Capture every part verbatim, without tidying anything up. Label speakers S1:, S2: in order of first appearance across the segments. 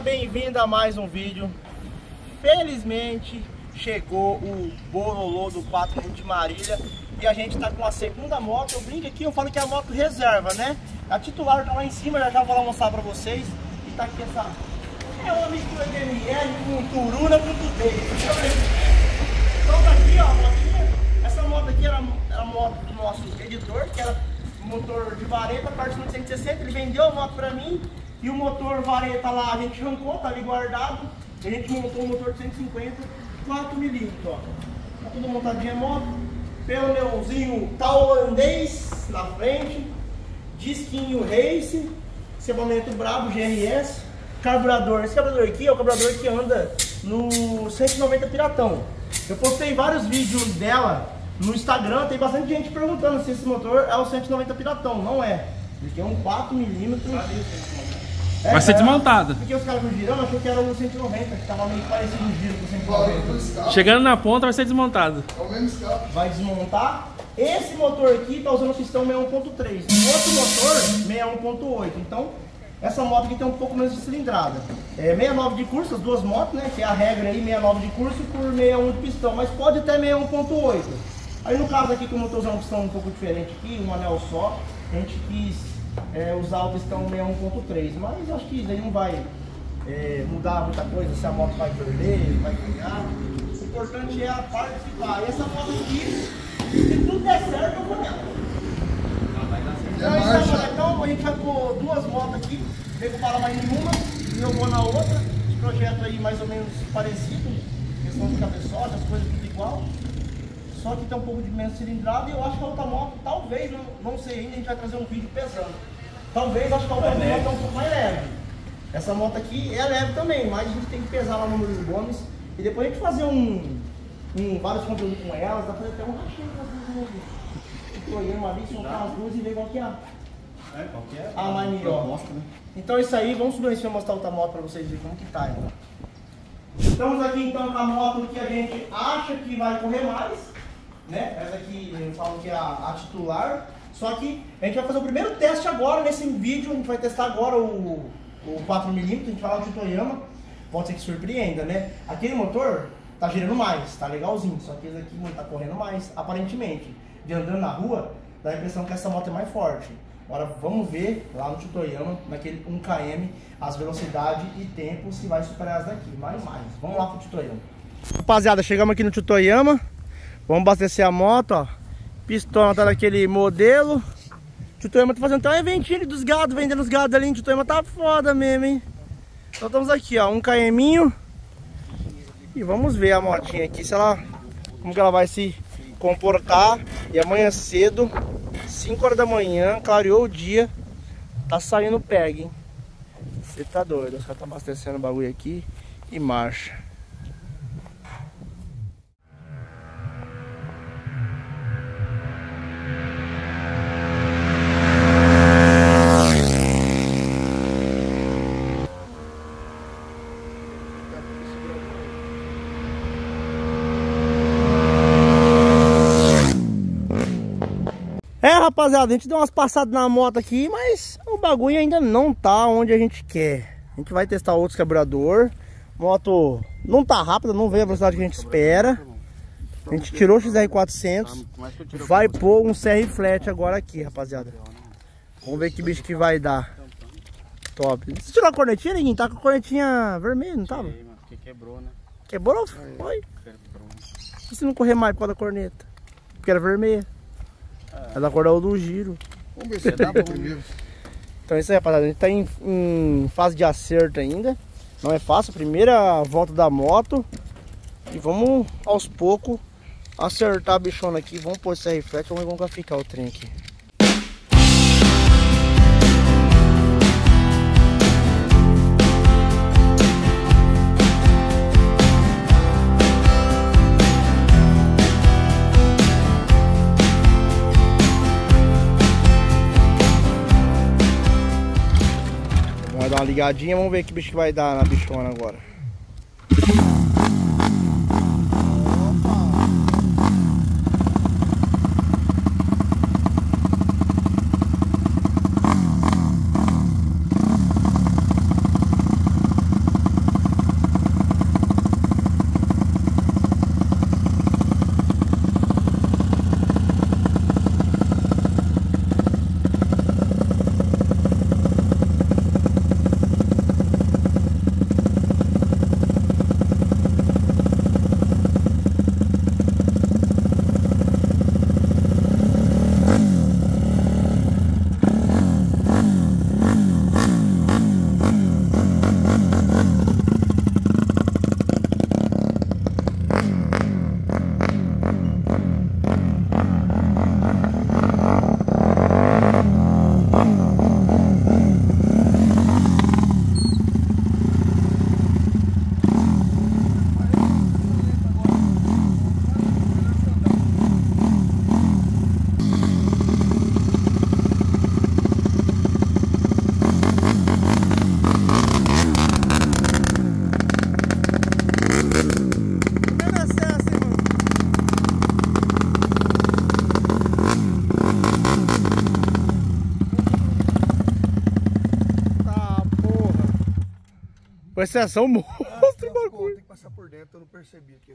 S1: bem-vindo a mais um vídeo. Felizmente chegou o Bololô do quatro de Marília e a gente tá com a segunda moto. Eu brinco aqui, eu falo que é a moto reserva, né? A titular tá lá em cima, já já vou lá mostrar pra vocês. E tá aqui essa... é uma mistura de M L com Turuna com Tudei. Então tá aqui, ó, a motinha. Essa moto aqui era a moto do nosso editor, que era motor de vareta, parte de cento e sessenta. Ele vendeu a moto pra mim. E o motor vareta lá, a gente arrancou, tá ali guardado. A gente montou um motor de cento e cinquenta, quatro milímetros, ó. Tá tudo montadinho a moto. Pneuzinho tailandês na frente. Disquinho race. Cebamento brabo, G R S. Carburador. Esse carburador aqui é o carburador que anda no cento e noventa Piratão. Eu postei vários vídeos dela no Instagram. Tem bastante gente perguntando se esse motor é o cento e noventa Piratão. Não é. Ele tem um quatro milímetros. É,
S2: vai ser desmontado.
S1: Porque os caras no girão achou que era o cento e noventa, que tava meio parecido no giro com o cento e noventa.
S2: Chegando na ponta vai ser desmontado.
S1: Vai desmontar. Esse motor aqui tá usando pistão sessenta e um ponto três. O outro motor sessenta e um ponto oito. Então essa moto aqui tem um pouco menos de cilindrada. É sessenta e nove de curso, as duas motos, né? Que é a regra aí, sessenta e nove de curso por sessenta e um de pistão. Mas pode até sessenta e um ponto oito. Aí no caso aqui, como eu tô usando um pistão um pouco diferente aqui, um anel só, a gente quis É, usar o pistão sessenta e um ponto três, mas acho que isso aí não vai é, mudar muita coisa, se a moto vai perder, vai ganhar. O importante é a participar. E essa moto aqui, se tudo der certo, eu vou nela. Então, é então a gente vai pôr duas motos aqui, nego para mais nenhuma e eu vou na outra. Esse projeto aí mais ou menos parecido, questão de cabeçote, as coisas tudo igual. Só que tem um pouco de menos cilindrada e eu acho que a outra moto, talvez, não, não sei ainda, a gente vai trazer um vídeo pesando. Talvez, acho que a outra moto é um pouco mais leve. Essa moto aqui é leve também, mas a gente tem que pesar lá no Luiz Gomes e depois a gente fazer um, um vários conteúdos com elas, dá pra fazer até um rachinho com as duas ali. Olhando ali, soltar as duas e ver qual que é. É, qual que é? A mais melhor. Então é isso aí, vamos subir em cima e mostrar outra moto pra vocês verem como que tá. Então. Estamos aqui então com a moto que a gente acha que vai correr mais. Né? Essa aqui eu falo que é a, a titular. Só que a gente vai fazer o primeiro teste agora nesse vídeo. A gente vai testar agora o, o quatro milímetros. A gente vai lá no Toyama. Pode ser que surpreenda, né? Aquele motor tá girando mais, tá legalzinho. Só que esse aqui não tá correndo mais, aparentemente. De andando na rua, dá a impressão que essa moto é mais forte. Agora vamos ver lá no Toyama, naquele um quilômetro, as velocidades e tempos se vai superar as daqui. Mais mais. Vamos lá pro Toyama. Rapaziada, chegamos aqui no Toyama. Vamos abastecer a moto, ó. Pistola tá daquele modelo. O Toyama tá fazendo até um eventinho dos gados, vendendo os gados ali. O Toyama tá foda mesmo, hein? Então estamos aqui, ó, um km. E vamos ver a motinha aqui, se ela, como que ela vai se comportar. E amanhã cedo, cinco horas da manhã, clareou o dia, tá saindo pega, hein? Você tá doido, os caras tá abastecendo o bagulho aqui e marcha. É, rapaziada, a gente deu umas passadas na moto aqui, mas o bagulho ainda não tá onde a gente quer. A gente vai testar outros carburador. Moto não tá rápida, não veio a velocidade que a gente espera. A gente tirou o X R quatrocentos. Vai pôr um C R flat agora aqui, rapaziada. Vamos ver que bicho que vai dar. Top. Você tirou a cornetinha, Neguinho? Tá com a cornetinha vermelha, não tava?
S3: Porque quebrou, né?
S1: Quebrou? Foi? Quebrou. E se não correr mais por causa da corneta? Porque era vermelha. Ela acordou do giro.
S3: Vamos ver se dá bom mesmo.
S1: Então é isso aí, rapaziada. A gente tá em, em fase de acerto ainda. Não é fácil. Primeira volta da moto. E vamos aos poucos acertar a bichona aqui. Vamos pôr esse reflete. Vamos ver como vai ficar o trem aqui. Vai dar uma ligadinha, vamos ver que bicho que vai dar na bichona agora. Com exceção monstro,
S4: Ah, tem,
S1: bagulho.
S4: tem que passar por dentro, eu não percebi aqui.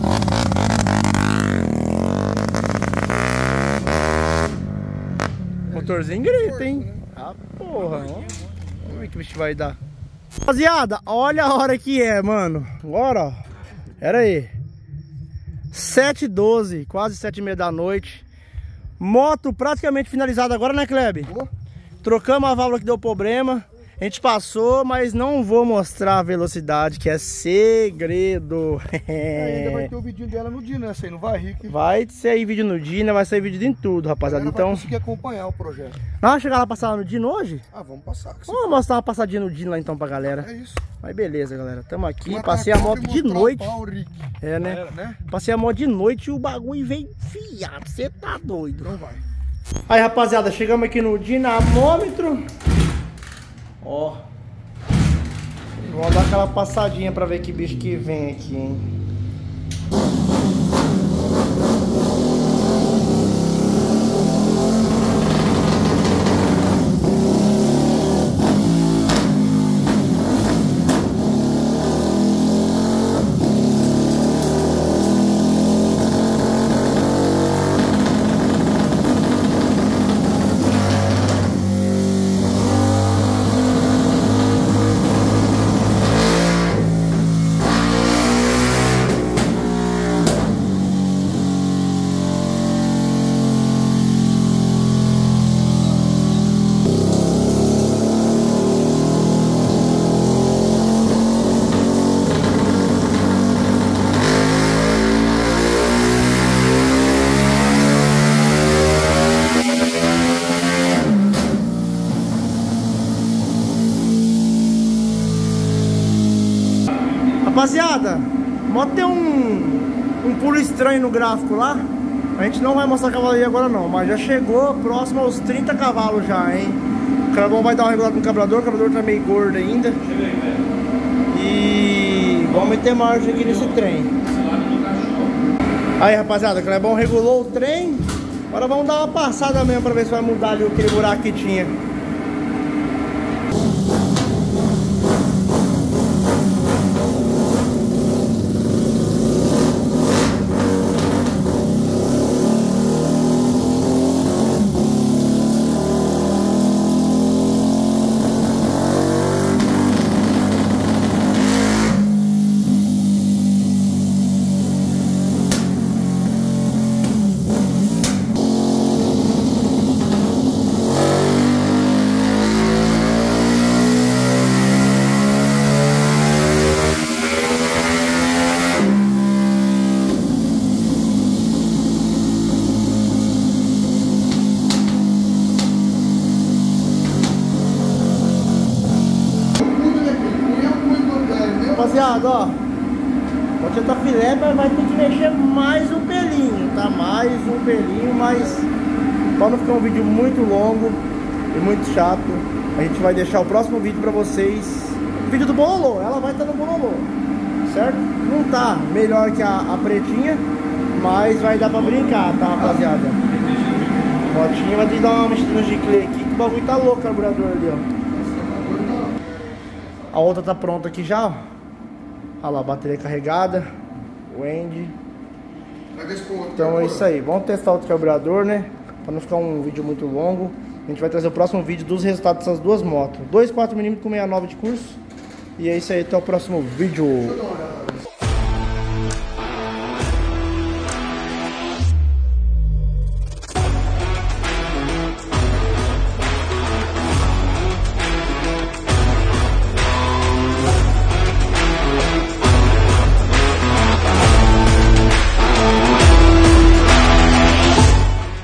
S1: Motorzinho grita, hein? Ah, porra, ó. Vamos ver o que o bicho vai dar. Rapaziada, olha a hora que é, mano. Agora, ó. Pera aí. sete e doze, quase sete e meia da noite. Moto praticamente finalizada agora, né, Kleber?
S4: Oh.
S1: Trocamos a válvula que deu problema. A gente passou, mas não vou mostrar a velocidade, que é segredo.
S4: É, ainda vai ter o vidinho dela no dia, né? Essa aí não vai, Rick?
S1: Vai sair vídeo no Dina, vai sair vídeo em tudo, rapaziada.
S4: Vai
S1: Então,
S4: conseguir acompanhar o projeto.
S1: nós vamos chegar lá passar no Dino hoje?
S4: Ah, vamos passar.
S1: Vamos mostrar uma passadinha no Dino lá então pra galera.
S4: É isso.
S1: Mas beleza, galera. Tamo aqui.
S4: Matar
S1: Passei a moto
S4: e
S1: de
S4: mostrar
S1: noite.
S4: o pau, Rick.
S1: É, né?
S4: É, né?
S1: Passei a moto de noite e o bagulho veio fiado. Você tá doido.
S4: Então vai.
S1: Aí, rapaziada, chegamos aqui no dinamômetro. Ó. Vamos dar aquela passadinha pra ver que bicho que vem aqui, hein? Rapaziada, a moto tem um, um pulo estranho no gráfico lá. A gente não vai mostrar a cavalaria agora não, mas já chegou próximo aos trinta cavalos já, hein? O carvão vai dar uma regulada no carburador, o carburador tá meio gordo ainda. E vamos meter marcha aqui nesse trem. Aí, rapaziada, o Clebão regulou o trem. Agora vamos dar uma passada mesmo pra ver se vai mudar ali aquele buraco que tinha. Rapaziada, ó, pode estar filé, mas vai ter que mexer mais um pelinho, tá? Mais um pelinho, mas para não ficar um vídeo muito longo e muito chato, a gente vai deixar o próximo vídeo pra vocês. O vídeo do Bololô, ela vai estar no Bololô, certo? Não tá melhor que a, a pretinha, mas vai dar pra brincar, tá, rapaziada? A motinha vai ter que dar uma mexida no giclê aqui, que o bagulho tá louco o carburador ali, ó. A outra tá pronta aqui já, ó. Olha lá, a bateria carregada, o end. Então é isso aí, vamos testar outro carburador, né? Pra não ficar um vídeo muito longo. A gente vai trazer o próximo vídeo dos resultados dessas duas motos. dois quatro milímetros com sessenta e nove de curso. E é isso aí, até o próximo vídeo.